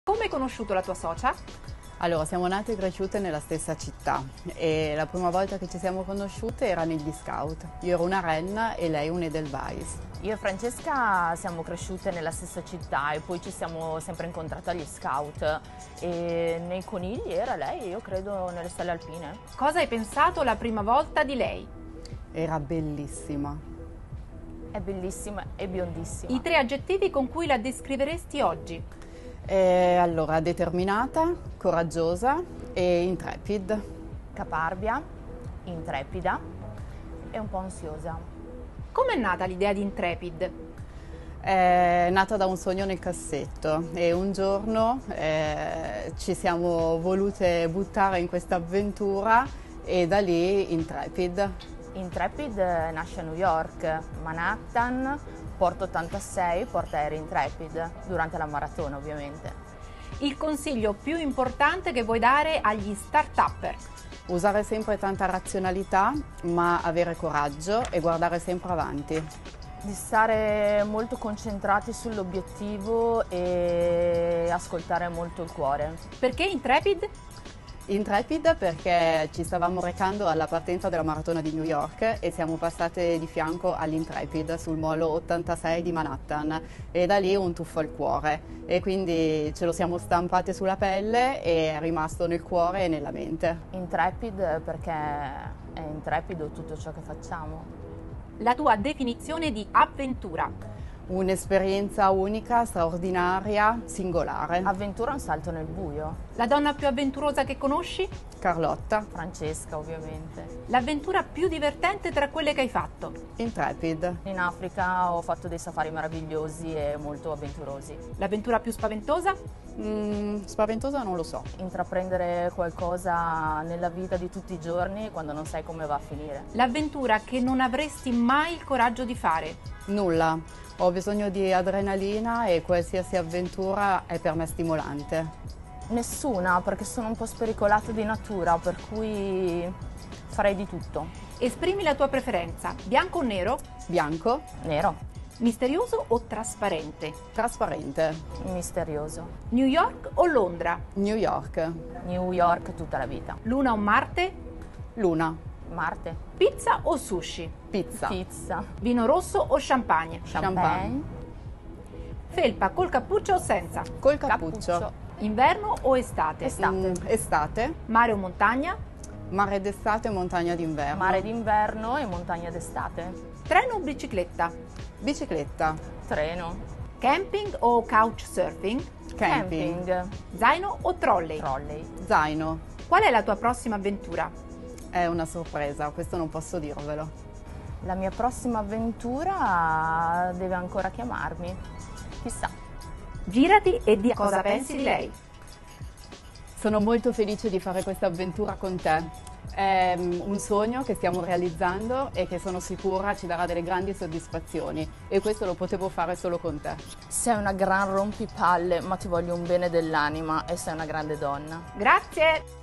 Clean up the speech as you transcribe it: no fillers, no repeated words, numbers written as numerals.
Come hai conosciuto la tua socia? Allora, siamo nate e cresciute nella stessa città e la prima volta che ci siamo conosciute era negli scout. Io ero una renna e lei un Edelweiss. Io e Francesca siamo cresciute nella stessa città e poi ci siamo sempre incontrate agli scout e nei conigli era lei, io credo nelle stelle alpine. Cosa hai pensato la prima volta di lei? Era bellissima. È bellissima e biondissima. I 3 aggettivi con cui la descriveresti oggi? Allora, determinata, coraggiosa e intrepid. Caparbia, intrepida e un po' ansiosa. Com'è nata l'idea di Intrepid? È nata da un sogno nel cassetto e un giorno ci siamo volute buttare in questa avventura e da lì Intrepid. Intrepid nasce a New York, Manhattan, Porta 86, portaerei Intrepid, durante la maratona ovviamente. Il consiglio più importante che vuoi dare agli start-upper? Usare sempre tanta razionalità, ma avere coraggio e guardare sempre avanti. Di stare molto concentrati sull'obiettivo e ascoltare molto il cuore. Perché Intrepid? Intrepid perché ci stavamo recando alla partenza della maratona di New York e siamo passate di fianco all'Intrepid sul molo 86 di Manhattan e da lì un tuffo al cuore e quindi ce lo siamo stampate sulla pelle e è rimasto nel cuore e nella mente. Intrepid perché è intrepido tutto ciò che facciamo. La tua definizione di avventura? Un'esperienza unica, straordinaria, singolare. Avventura è un salto nel buio. La donna più avventurosa che conosci? Carlotta. Francesca ovviamente. L'avventura più divertente tra quelle che hai fatto? Intrepid. In Africa ho fatto dei safari meravigliosi e molto avventurosi. L'avventura più spaventosa? Spaventosa non lo so. Intraprendere qualcosa nella vita di tutti i giorni quando non sai come va a finire. L'avventura che non avresti mai il coraggio di fare? Nulla. Ho bisogno di adrenalina e qualsiasi avventura è per me stimolante. Nessuna, perché sono un po' spericolata di natura, per cui farei di tutto. Esprimi la tua preferenza, bianco o nero? Bianco, Nero, Misterioso o trasparente? trasparente. misterioso. New York o Londra? New York, New York tutta la vita. Luna o Marte? Luna, Marte, Pizza o sushi? pizza, pizza, Vino rosso o champagne? champagne, Felpa col cappuccio o senza? col cappuccio. Inverno o estate? Estate. Estate, Mare o montagna? mare d'estate, montagna d'inverno. mare d'inverno e montagna d'estate. Treno o bicicletta? Bicicletta, Treno, Camping o couchsurfing? camping, Zaino o trolley? trolley. zaino. Qual è la tua prossima avventura? È una sorpresa, questo non posso dirvelo. La mia prossima avventura deve ancora chiamarmi. Chissà. Girati e di cosa pensi di lei. Sono molto felice di fare questa avventura con te. È un sogno che stiamo realizzando e che sono sicura ci darà delle grandi soddisfazioni e questo lo potevo fare solo con te. Sei una gran rompipalle, ma ti voglio un bene dell'anima e sei una grande donna. Grazie!